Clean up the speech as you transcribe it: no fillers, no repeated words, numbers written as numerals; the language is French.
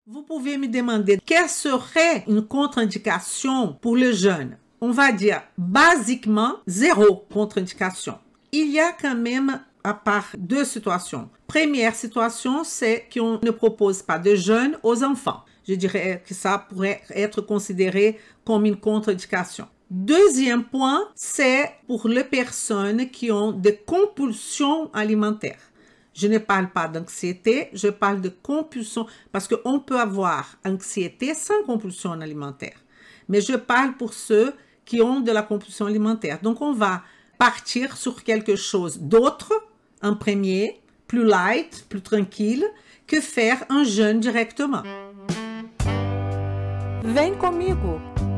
Vous pouvez me demander quelle serait une contre-indication pour le jeûne. On va dire basiquement zéro contre-indication. Il y a quand même à part deux situations. Première situation, c'est qu'on ne propose pas de jeûne aux enfants. Je dirais que ça pourrait être considéré comme une contre-indication. Deuxième point, c'est pour les personnes qui ont des compulsions alimentaires. Je ne parle pas d'anxiété, je parle de compulsion parce qu'on peut avoir anxiété sans compulsion alimentaire. Mais je parle pour ceux qui ont de la compulsion alimentaire. Donc, on va partir sur quelque chose d'autre en premier, plus light, plus tranquille, que faire un jeûne directement. Vem comigo!